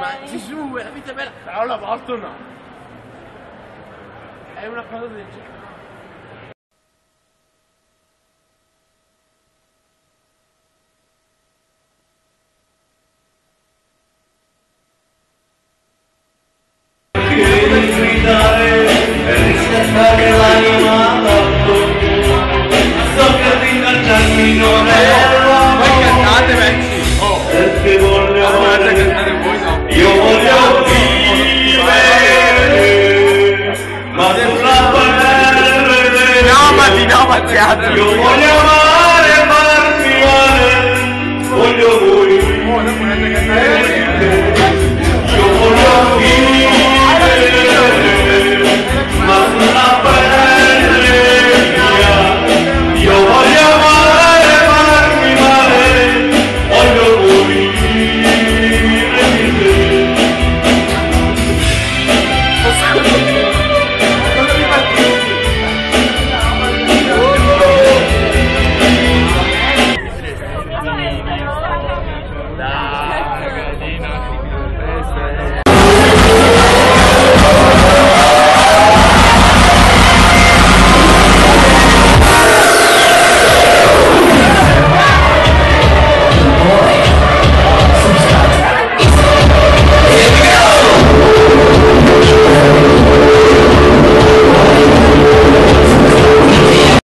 ma Gesù, la vita è bella, però l'aborto no. È una cosa del genere. Io voglio vivere, ma sulla pelle, no, ma ti no, ma io voglio